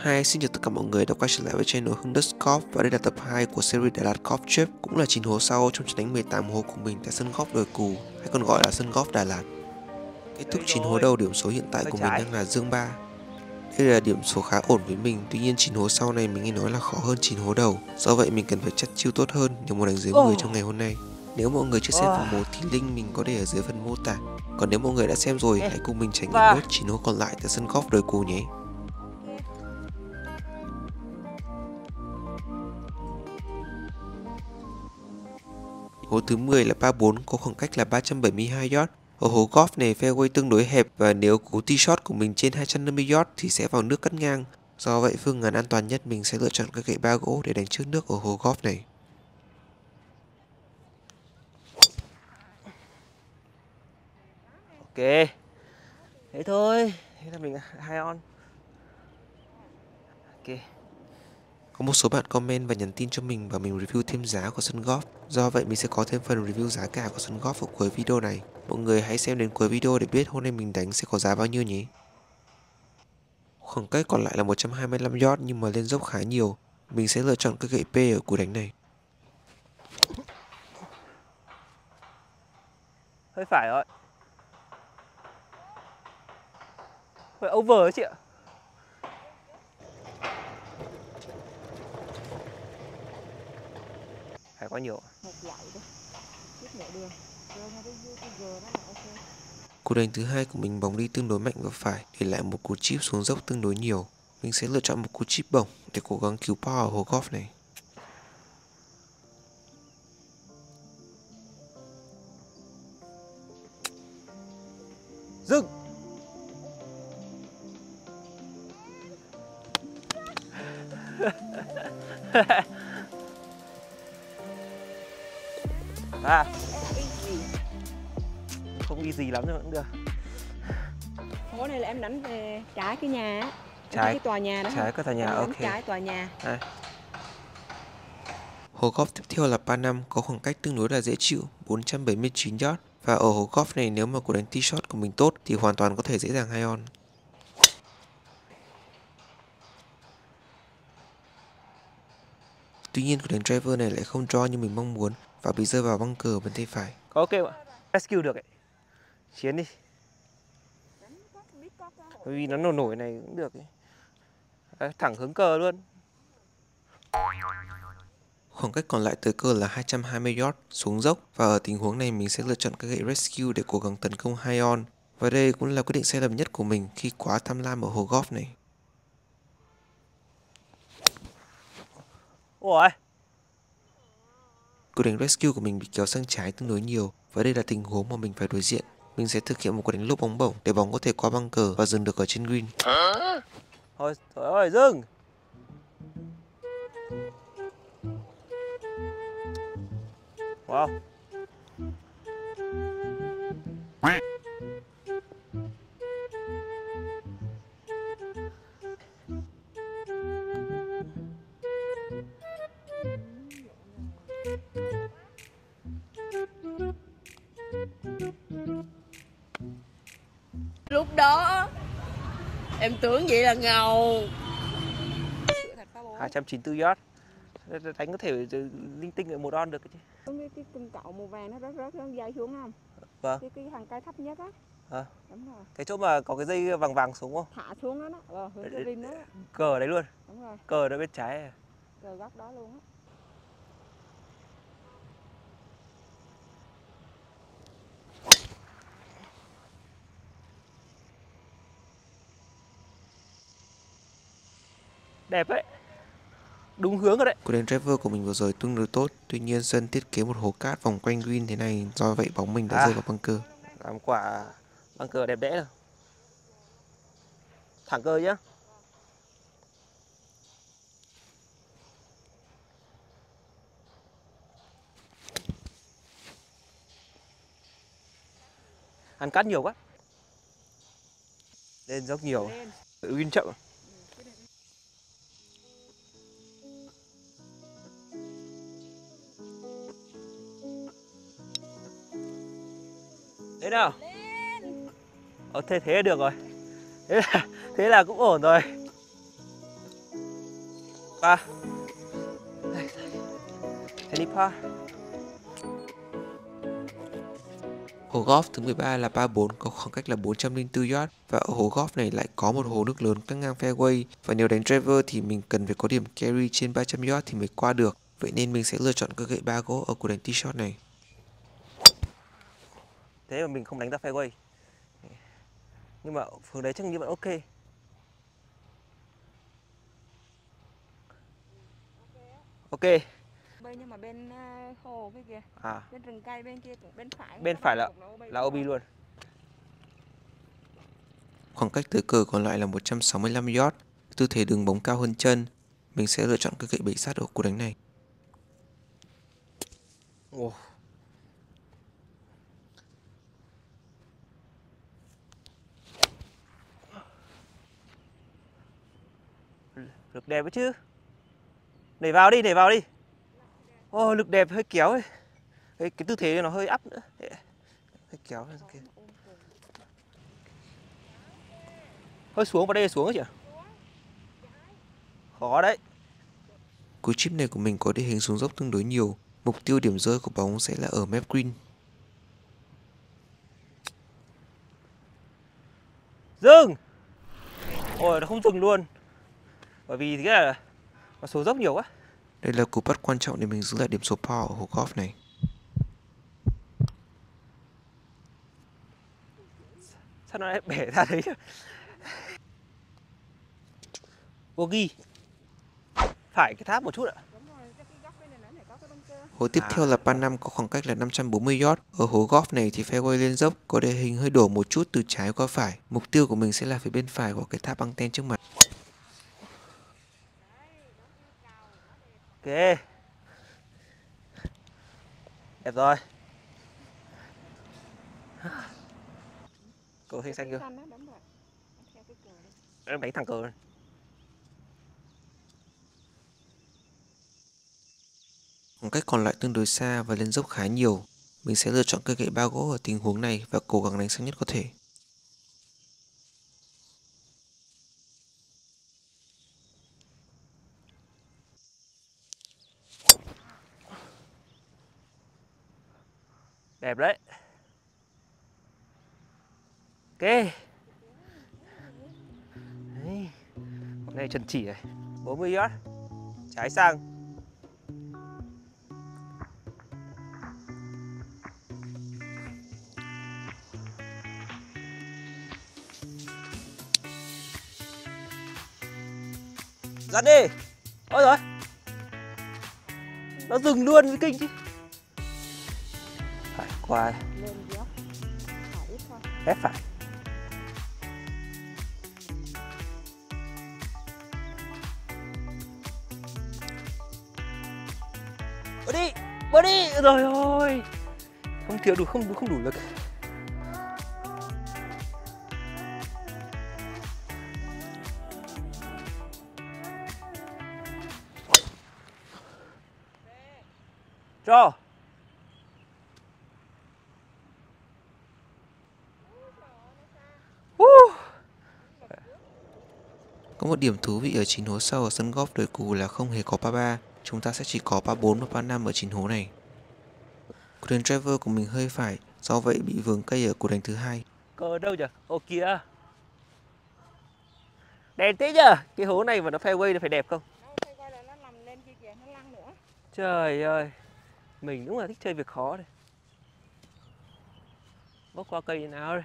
Hi, xin chào tất cả mọi người đã quay trở lại với channel Hưng Đất Golf và đây là tập 2 của series Đà Lạt Golf Trip, cũng là 9 hố sau trong trận đánh 18 hố của mình tại sân golf Đồi Cù hay còn gọi là sân golf Đà Lạt. Kết thúc 9 hố đầu, điểm số hiện tại của mình đang là dương 3. Đây là điểm số khá ổn với mình, tuy nhiên 9 hố sau này mình nghe nói là khó hơn 9 hố đầu, do vậy mình cần phải chắt chiêu tốt hơn nếu muốn đánh dưới 10 trong ngày hôm nay. Nếu mọi người chưa xem phần 1 thì link mình có để ở dưới phần mô tả. Còn nếu mọi người đã xem rồi, hãy cùng mình trải nghiệm nốt 9 hố còn lại tại sân golf Đồi Cù nhé. Hố thứ 10 là 34 có khoảng cách là 372 yard. Ở hố golf này fairway tương đối hẹp và nếu cú tee shot của mình trên 250 yard thì sẽ vào nước cắt ngang. Do vậy phương án an toàn nhất mình sẽ lựa chọn các gậy ba gỗ để đánh trước nước ở hố golf này. Ok, thế thôi, thế là mình hai on. Ok. Có một số bạn comment và nhắn tin cho mình và mình review thêm giá của sân golf. Do vậy mình sẽ có thêm phần review giá cả của sân golf ở cuối video này. Mọi người hãy xem đến cuối video để biết hôm nay mình đánh sẽ có giá bao nhiêu nhé. Khoảng cách còn lại là 125 yard nhưng mà lên dốc khá nhiều. Mình sẽ lựa chọn các gậy P ở cú đánh này. Hơi phải rồi. Hơi over đấy chị ạ. Phải quá nhiều. Một dạy đi. Tiếp nhẹ đường. Rồi ngay cái G đó là ok. Cú đánh thứ hai của mình bóng đi tương đối mạnh và phải, để lại một cú chip xuống dốc tương đối nhiều. Mình sẽ lựa chọn một cú chip bổng để cố gắng cứu par ở hố golf này. Dừng. À, không easy lắm nhưng vẫn được. Hố này là em đánh về trái cái nhà á. Trái cái tòa nhà đó. Trái cái tòa nhà, em ok. đánh trái tòa nhà. À. Hố golf tiếp theo là par 5 có khoảng cách tương đối là dễ chịu, 479 yard. Và ở hố golf này nếu mà cú đánh tee shot của mình tốt thì hoàn toàn có thể dễ dàng 2 on. Tuy nhiên cú đánh driver này lại không draw như mình mong muốn và bị rơi vào bunker bên tay phải. Có ok ạ. Rescue được ấy. Chiến đi. Bởi vì nó nổi nổi này cũng được ấy. Đấy, thẳng hướng cờ luôn. Khoảng cách còn lại tới cờ là 220 yard xuống dốc và ở tình huống này mình sẽ lựa chọn các gậy rescue để cố gắng tấn công 2 on. Và đây cũng là quyết định sai lầm nhất của mình khi quá tham lam ở hố golf này. Ủa? Cú đánh rescue của mình bị kéo sang trái tương đối nhiều và đây là tình huống mà mình phải đối diện. Mình sẽ thực hiện một cú đánh lốp bóng bổng để bóng có thể qua bunker và dừng được ở trên green. Thôi, trời ơi, dừng. Wow. Lúc đó em tưởng vậy là ngầu. 294 yard. Đánh có thể linh tinh ở một on được chứ. Cái cung cậu màu vàng nó rớt dây xuống không? Vâng. Cái hàng cây thấp nhất á. Đúng rồi. Cái chỗ mà có cái dây vàng vàng xuống không? Thả xuống đó đó. Hướng cái rim đó. Cờ đấy luôn. Đúng rồi. Cờ đó bên trái à? Cờ góc đó luôn á. Đẹp đấy. Đúng hướng rồi đấy. Cú đánh driver của mình vừa rồi tương đối tốt, tuy nhiên sân thiết kế một hố cát vòng quanh green thế này, do vậy bóng mình đã rơi vào bunker. Làm quả bunker đẹp đẽ rồi. Thẳng cơ nhá. Ăn cắt nhiều quá. Lên dốc nhiều. Tự win chậm. Thế nào? Thế là được rồi. Thế là cũng ổn rồi. Pa. Any pa. Hồ golf thứ 13 là par 4 có khoảng cách là 404 yard và ở hồ golf này lại có một hồ nước lớn cắt ngang fairway và nếu đánh driver thì mình cần phải có điểm carry trên 300 yard thì mới qua được. Vậy nên mình sẽ lựa chọn cây gậy ba gỗ ở cuộc đánh tee shot này. Thế mà mình không đánh ra fairway. Nhưng mà hướng đấy chắc như vẫn ok. Ok. Nhưng mà bên hồ kia kìa. Bên rừng cây bên kia cũng bên phải. Bên phải là OB luôn. Khoảng cách tới cờ còn lại là 165 yard. Tư thế đường bóng cao hơn chân. Mình sẽ lựa chọn cây gậy 7 sát ở cú đánh này. Lực đẹp ấy chứ. Đẩy vào đi, đẩy vào đi. Ô, lực đẹp hơi kéo ấy. Cái tư thế nó hơi up nữa. Hơi kéo này kia. Hơi xuống vào đây, xuống ấy chị ạ. Khó đấy. Cú chip này của mình có địa hình xuống dốc tương đối nhiều. Mục tiêu điểm rơi của bóng sẽ là ở mép green. Dừng. Ôi, nó không dừng luôn. Bởi vì thế là nó xuống dốc nhiều quá. Đây là cú putt quan trọng để mình giữ lại điểm số par ở hồ golf này. Sao nó lại bể ra đấy? Bogey. Phải cái tháp một chút ạ. Hồ tiếp theo là par 5 có khoảng cách là 540 yard. Ở hồ golf này thì fairway lên dốc, có địa hình hơi đổ một chút từ trái qua phải. Mục tiêu của mình sẽ là phía bên phải của cái tháp anten trước mặt. Ok. Đẹp rồi. Cờ xanh xanh chưa? Em đánh thẳng cờ. Khoảng cách còn lại tương đối xa và lên dốc khá nhiều. Mình sẽ lựa chọn cây gậy ba gỗ ở tình huống này và cố gắng đánh xa nhất có thể. Đẹp đấy. Ok. Đấy. Con này chân chỉ này. 40 yard. Trái sang. Dắt đi. Ôi rồi. Nó dừng luôn với kinh chứ. Phải qua. Lên dốc. Phải ít thôi. Ép phải. Bớt đi. Rồi ôi. Không thiếu đủ, không đủ lực. Cho. Có một điểm thú vị ở 9 hố sau ở sân golf đời cù là không hề có par 3. Chúng ta sẽ chỉ có par 4 và par 5 ở 9 hố này. Cú đánh driver của mình hơi phải, do vậy bị vướng cây ở cú đánh thứ hai. Cờ đâu nhỉ? Ô kìa. Đèn thế nhờ. Cái hố này mà nó fairway nó phải đẹp không? Nó nằm lên kia kìa, nó lăn nữa. Trời ơi. Mình đúng là thích chơi việc khó đây. Bốc qua cây nào đây.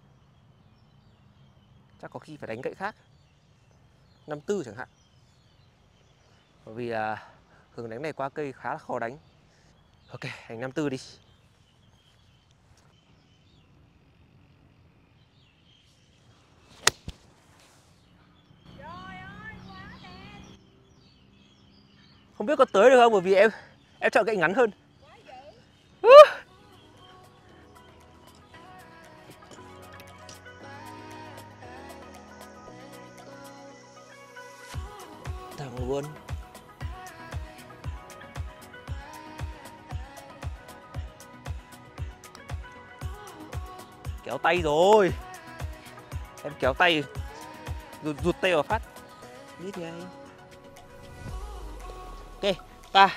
Chắc có khi phải đánh gậy khác. 54 chẳng hạn. Bởi vì hướng đánh này qua cây khá là khó đánh. Ok, đánh 54 đi. Không biết có tới được không bởi vì em chọn gậy ngắn hơn. Thẳng luôn. Kéo tay rồi. Em kéo tay rụt tay vào phát. Biết ngay. Ok, 3.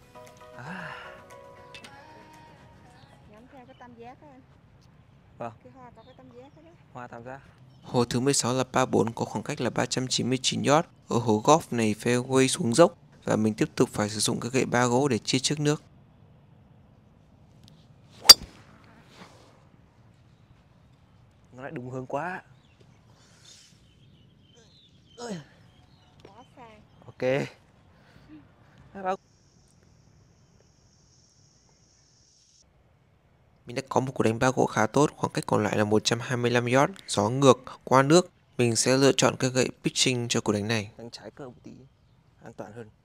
Nhắm theo cái tam giác á. Vâng. Cái hoa có cái tam giác đó. Hoa tam giác. Hố thứ 16 là par 4 có khoảng cách là 399 yard. Ở hố golf này fairway xuống dốc và mình tiếp tục phải sử dụng cái gậy ba gỗ để chia trước nước. Nó lại đúng hướng quá. Quá xa. Ok. Mình đã có một cú đánh ba gỗ khá tốt, khoảng cách còn lại là 125 yard, gió ngược, qua nước. Mình sẽ lựa chọn cái gậy pitching cho cú đánh này. Đánh trái cơ một tí, an toàn hơn.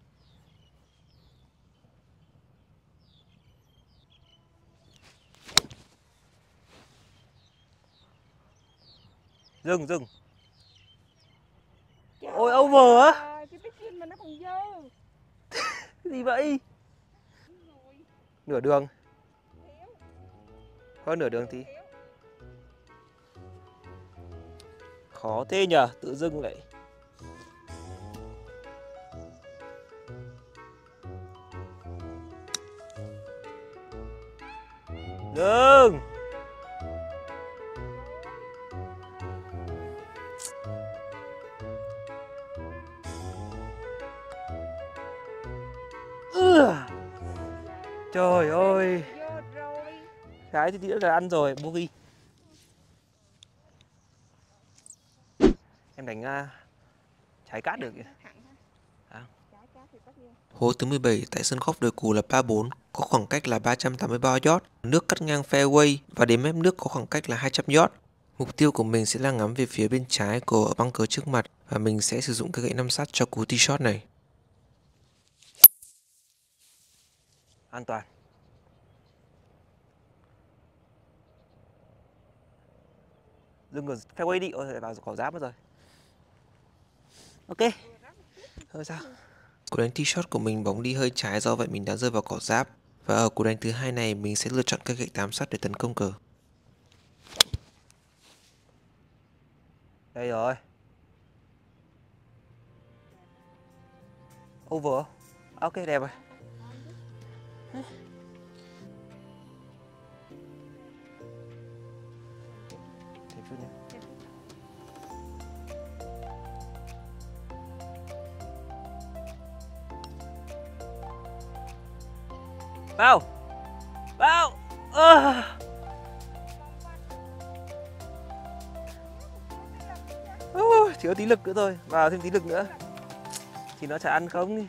Dừng. Trời Ôi over á. cái pitching mà nó còn dơ. Cái gì vậy? Nửa đường. Hơn nửa đường tí. Khó thế nhờ, tự dưng lại. Dừng. Trời ơi. Cái thì nữa là ăn rồi, bogey. Em đánh trái cát được kìa. Hố thứ 17 tại sân golf đời cù là par 4, có khoảng cách là 383 yard. Nước cắt ngang fairway và đến mép nước có khoảng cách là 200 yard. Mục tiêu của mình sẽ là ngắm về phía bên trái của bunker trước mặt và mình sẽ sử dụng cái gậy 5 sắt cho cú tee shot này. An toàn. Dừng ở fairway đi, ôi vào cỏ giáp mất rồi. Ok. Thôi sao? Cú đánh tee shot của mình bóng đi hơi trái, do vậy mình đã rơi vào cỏ giáp. Và ở cú đánh thứ hai này mình sẽ lựa chọn cái gậy 8 sắt để tấn công cờ. Đây rồi. Over. Ok, đẹp rồi. Vào. Thiếu tí lực nữa thôi, vào thêm tí lực nữa thì nó sẽ ăn không đi.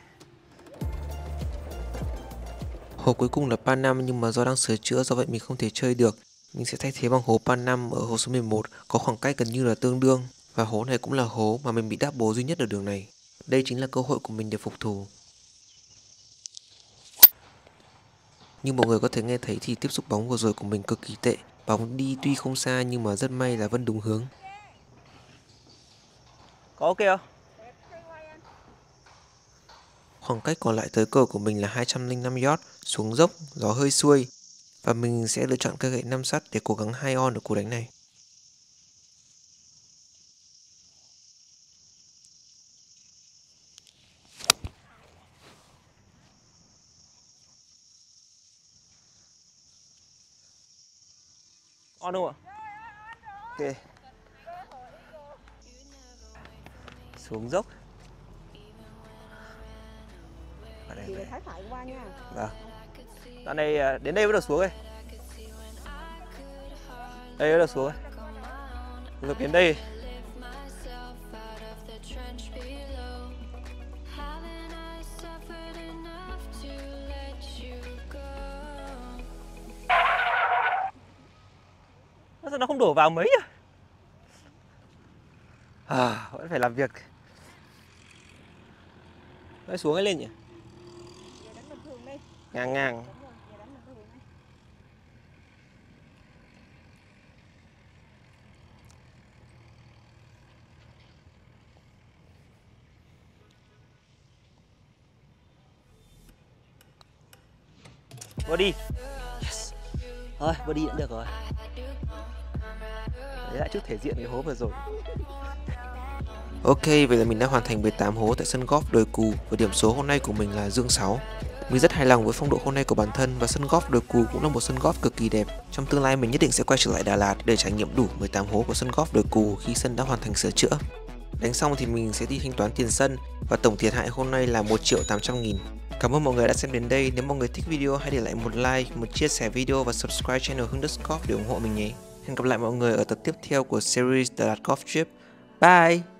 Hố cuối cùng là par 5 nhưng mà do đang sửa chữa, do vậy mình không thể chơi được. Mình sẽ thay thế bằng hố par 5 ở hố số 11, có khoảng cách gần như là tương đương. Và hố này cũng là hố mà mình bị double duy nhất ở đường này. Đây chính là cơ hội của mình để phục thù. Như mọi người có thể nghe thấy thì tiếp xúc bóng vừa rồi của mình cực kỳ tệ. Bóng đi tuy không xa nhưng mà rất may là vẫn đúng hướng. Có ok không? Khoảng cách còn lại tới cờ của mình là 205 yard, xuống dốc, gió hơi xuôi. Và mình sẽ lựa chọn cây gậy 5 sắt để cố gắng 2 on ở cú đánh này. On không ạ? Ok. Xuống dốc. Chị để thái phải qua nha. Vâng. Đoạn này đến đây bắt đầu xuống đây. Đây bắt đầu xuống đây. Rồi đến đây. Sao nó không đổ vào mấy à? Vẫn phải làm việc. Nó xuống cái lên nhỉ? Ngang. Body. Yes. Thôi, body cũng được rồi. Đấy lại chút thể diện cái hố vừa rồi. Ok, vậy là mình đã hoàn thành 18 hố tại sân golf Đồi Cù và điểm số hôm nay của mình là dương 6. Mình rất hài lòng với phong độ hôm nay của bản thân và sân golf Đồi Cù cũng là một sân golf cực kỳ đẹp. Trong tương lai mình nhất định sẽ quay trở lại Đà Lạt để trải nghiệm đủ 18 hố của sân golf Đồi Cù khi sân đã hoàn thành sửa chữa. Đánh xong thì mình sẽ đi thanh toán tiền sân và tổng thiệt hại hôm nay là 1.800.000. Cảm ơn mọi người đã xem đến đây. Nếu mọi người thích video hãy để lại một like, một chia sẻ video và subscribe channel Hưng Đức Golf để ủng hộ mình nhé. Hẹn gặp lại mọi người ở tập tiếp theo của series Đà Lạt Golf Trip. Bye!